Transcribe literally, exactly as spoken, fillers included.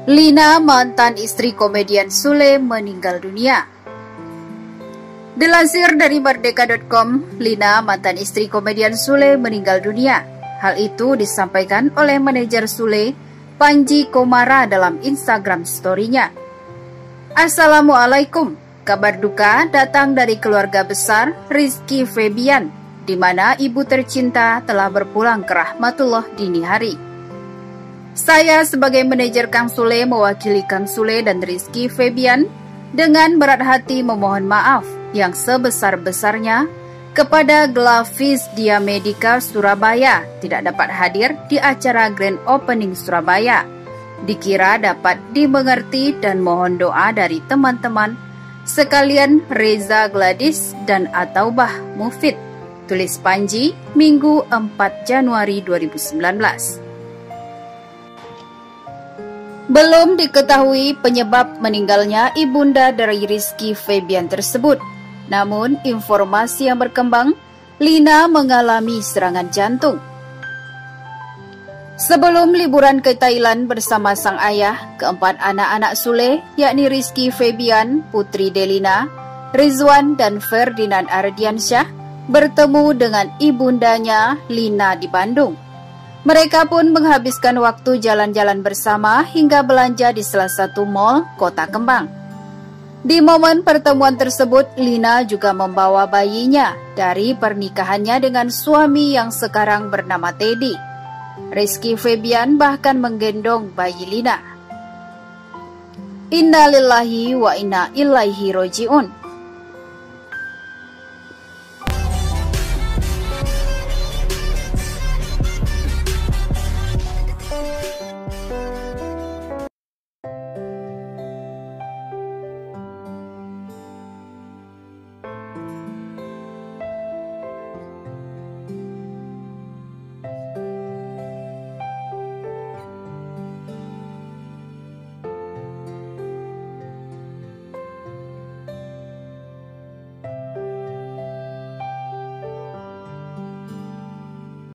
Lina, mantan istri komedian Sule, meninggal dunia. Dilansir dari merdeka titik com, Lina, mantan istri komedian Sule, meninggal dunia. Hal itu disampaikan oleh manajer Sule, Panji Komara, dalam Instagram story-nya. Assalamualaikum. Kabar duka datang dari keluarga besar Rizky Febian, di mana ibu tercinta telah berpulang ke rahmatullah dini hari. Saya sebagai manajer Kang Sule mewakili Kang Sule dan Rizky Febian dengan berat hati memohon maaf yang sebesar-besarnya kepada Glavis Diamedica Surabaya tidak dapat hadir di acara Grand Opening Surabaya. Dikira dapat dimengerti dan mohon doa dari teman-teman sekalian Reza Gladys dan Ataubah Mufid. Tulis Panji, Minggu empat Januari dua ribu sembilan belas. Belum diketahui penyebab meninggalnya ibunda dari Rizky Febian tersebut. Namun, informasi yang berkembang, Lina mengalami serangan jantung. Sebelum liburan ke Thailand bersama sang ayah, keempat anak-anak Sule, yakni Rizky Febian, Putri Delina, Rizwan, dan Ferdinand Ardiansyah, bertemu dengan ibundanya Lina di Bandung. Mereka pun menghabiskan waktu jalan-jalan bersama hingga belanja di salah satu mal Kota Kembang. Di momen pertemuan tersebut, Lina juga membawa bayinya dari pernikahannya dengan suami yang sekarang bernama Teddy. Rizky Febian bahkan menggendong bayi Lina. Innalillahi wa inna ilaihi roji'un.